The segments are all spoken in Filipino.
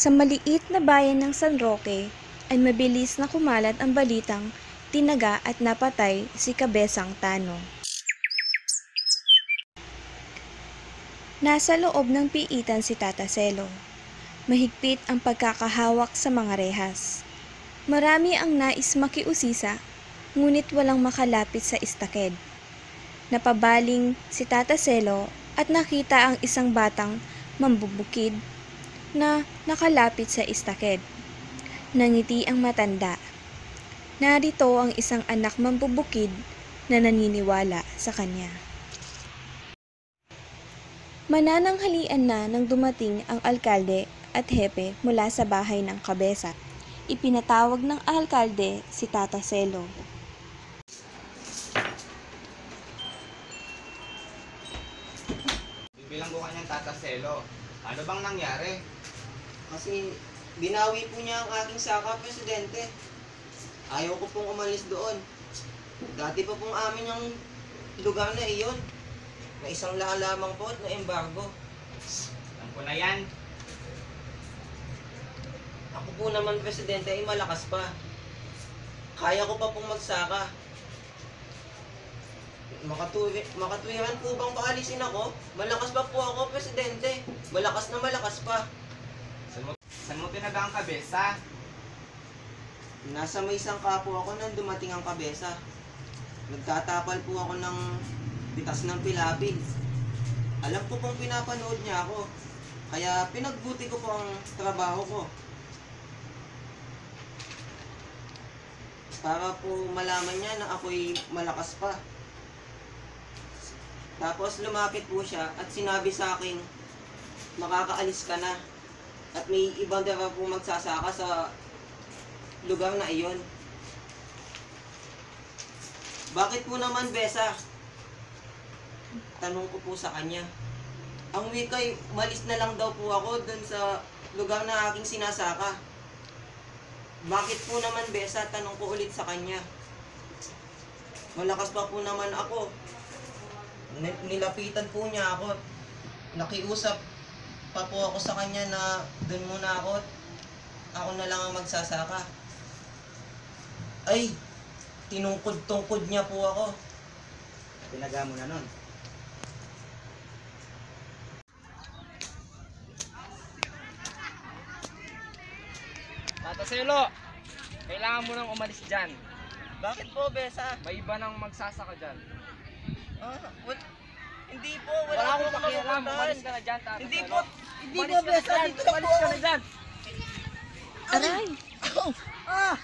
Sa maliit na bayan ng San Roque ay mabilis na kumalat ang balitang tinaga at napatay si Kabesang Tano. Nasa loob ng piitan si Tata Selo. Mahigpit ang pagkakahawak sa mga rehas. Marami ang nais makiusisa, ngunit walang makalapit sa istaked. Napabaling si Tata Selo at nakita ang isang batang mambubukid na nakalapit sa istaked. Nangiti ang matanda. Narito ang isang anak mambubukid na naniniwala sa kanya. Manananghalian na nang dumating ang alkalde at hepe mula sa bahay ng kabesa. Ipinatawag ng alkalde si Tata Selo. Bilang ko kanyang Tata Selo. Ano bang nangyari? Kasi binawi po niya ang aking saka, Presidente. Ayaw ko pong umalis doon. Dati pa pong amin yung lugar na iyon. Na isang laan lamang po at na embargo. Alam ko na yan. Ako po naman, Presidente, ay malakas pa. Kaya ko pa pong magsaka. Makatwiran po bang paalisin ako? Malakas pa po ako, Presidente. Malakas na malakas pa. Saan mo tinaga ang kabesa? Nasa may sangka po ako nang dumating ang kabesa. Nagtatapal po ako ng bitas ng pilapil. Alam ko pong pinapanood niya ako. Kaya pinagbuti ko po ang trabaho ko. Para po malaman niya na ako'y malakas pa. Tapos lumapit po siya at sinabi sa akin, makakaalis ka na. At may ibang daw po magsasaka sa lugar na iyon. Bakit po naman, Besa? Tanong ko po sa kanya. Ang wikay, malis na lang daw po ako dun sa lugar na aking sinasaka. Bakit po naman, Besa? Tanong ko ulit sa kanya. Malakas pa po naman ako. Nilapitan po niya ako. Nakiusap pa po ako sa kanya na dun muna ako. Ako na lang ang magsasaka. Ay, tinungkod-tungkod niya po ako. Tinaga mo na nun. Tata Selo, kailangan mo nang umalis dyan. Bakit po, Besa? May iba nang magsasaka dyan. Hindi po, Wala wala akong po pakialam, mapupuntahan. umalis ka na dyan, Tata Hindi Selo. po, hindi po, Umalis ka na Besa, dyan, dito lang po umalis ka ako. na dyan. Aray! Ah!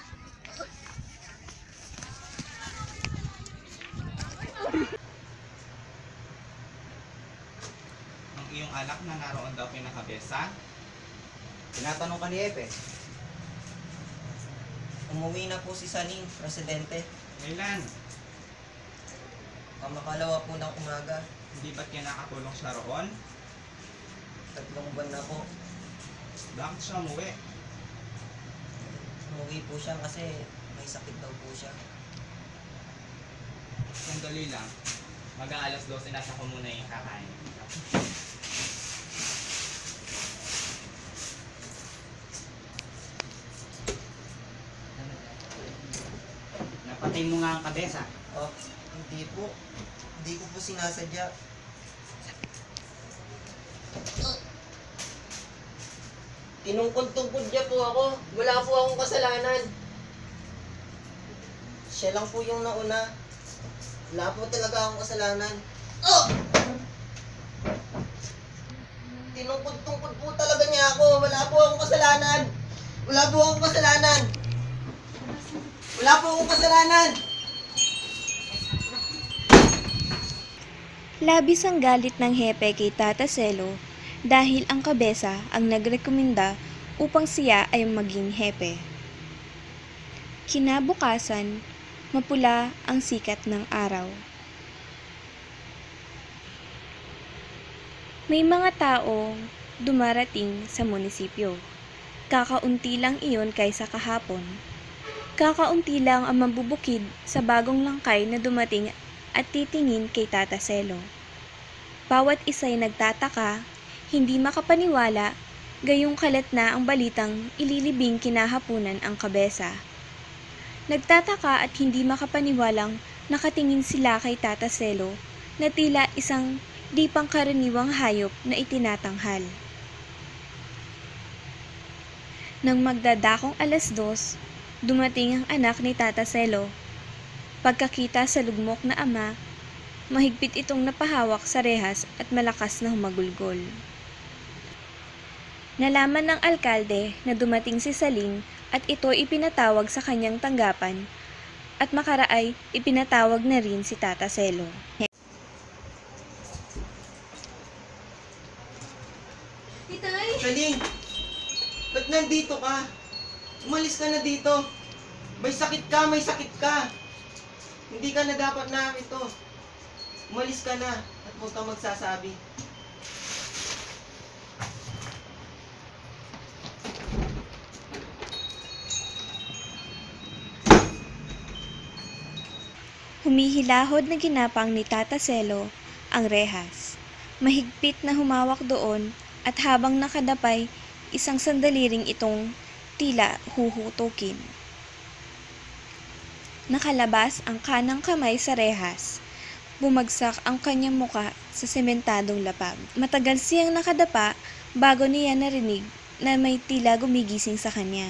Ang iyong anak na naroon daw pinakabesa? Tinatanong ka ni Epe. Umuwi na po si Saling, Presidente. Kailan? Kamakalawa po ng umaga. Hindi ba't yan nakatulong siya roon? 3 buwan na po. Bakit siya umuwi? Umuwi po siya kasi may sakit daw po siya. Sandali lang. Mag-aalas 12 nasa ko muna yung kakain. Napatay mo nga ang kabesa. Oh, hindi po. Hindi ko po sinasadya. Tinungkod-tungkod niya po ako. Wala po akong kasalanan. Siya lang po yung nauna. Wala po talaga akong kasalanan. Oh! Tinungkod-tungkod po talaga niya ako. Wala po akong kasalanan. Wala po akong kasalanan. Wala po akong kasalanan. Labis ang galit ng hepe kay Tata Selo dahil ang kabesa ang nagrekomenda upang siya ay maging hepe. Kinabukasan, mapula ang sikat ng araw. May mga tao dumarating sa munisipyo. Kakaunti lang iyon kaysa kahapon. Kakaunti lang ang mambubukid sa bagong langkay na dumating at titingin kay Tata Selo. Bawat isa'y nagtataka, hindi makapaniwala Gayong kalat na ang balitang ililibing kinahapunan ang kabesa. Nagtataka at hindi makapaniwalang nakatingin sila kay Tata Selo na tila isang di pangkaraniwang hayop na itinatanghal. Nang magdadakong 2:00, dumating ang anak ni Tata Selo. Pagkakita sa lugmok na ama, mahigpit itong napahawak sa rehas at malakas na humagulgol. Nalaman ng alkalde na dumating si Saling at ito ipinatawag sa kanyang tanggapan at makaraay ipinatawag na rin si Tata Selo. Itay! Saling! Ba't nandito ka? Umalis ka na dito. May sakit ka, may sakit ka. Hindi ka na dapat na ito. Umalis ka na at huwag kang magsasabi. Humihilahod na ginapang ni Tata Selo ang rehas. Mahigpit na humawak doon at habang nakadapay, isang sandali ring itong tila huhutukin. Nakalabas ang kanang kamay sa rehas. Bumagsak ang kanyang muka sa sementadong lapag. Matagal siyang nakadapa bago niya narinig na may tila gumigising sa kanya.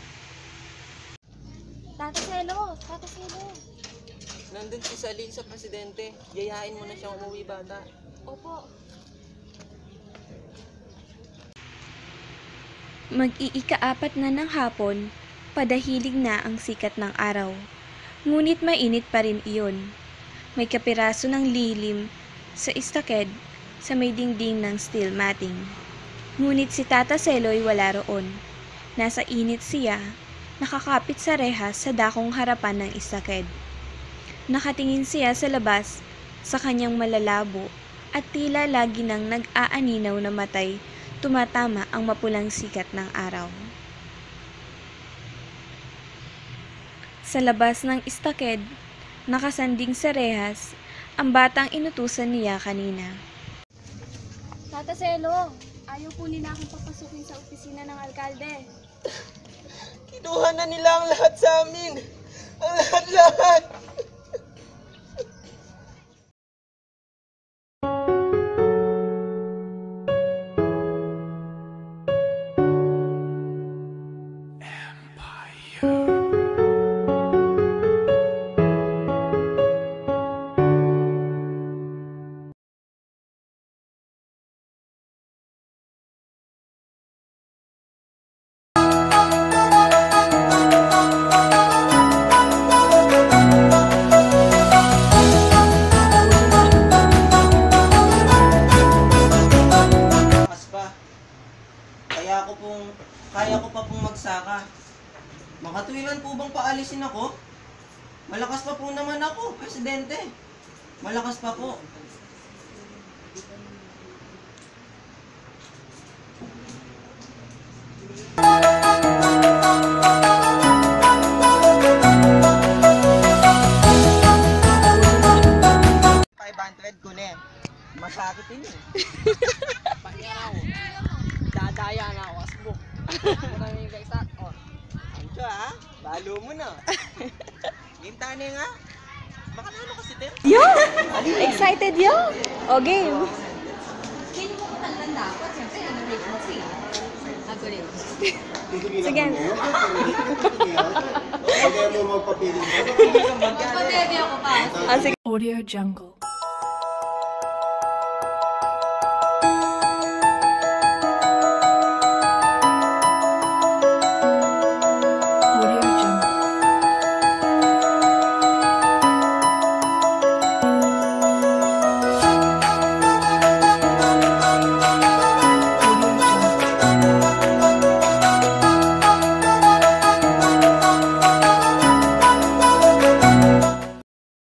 Tata Selo! Tata Selo! Nandun si Saling sa presidente. Yayain mo na siyang umuwi, bata. Opo. Mag-iika-4 na ng hapon, padahilig na ang sikat ng araw. Ngunit mainit pa rin iyon. May kapiraso ng lilim sa istaked sa may dingding ng steel matting. Ngunit si Tata Selo'y wala roon. Nasa init siya, nakakapit sa rehas sa dakong harapan ng istaked. Nakatingin siya sa labas sa kanyang malalabo at tila lagi nang nag-aaninaw na matay tumatama ang mapulang sikat ng araw. Sa labas ng istaked, nakasanding sa rehas, ang batang inutusan niya kanina. Tata Selo! Ayaw po nila akong papasukin sa opisina ng alkalde. Kinuha na nila ang lahat sa amin. Ang lahat-lahat. Kaya ko pa pong magsaka. Makatuwiran po bang paalisin ako? Malakas pa po naman ako, presidente. Malakas pa po. Masakit yun eh. Pahinga na ako. Dadaya na ako. Asbok. Maraming kaisa. Oh. Ancho ha? Balo mo na. Game tayo nga. Baka ano kasi Ter? Yo! Excited yo! O game! Hindi mo ko talagang dapat. Siyempre, ano-rate mo siya. Ako rin. Sige. Magpa-baby ako pa. Ah, sige. Audio Jungle.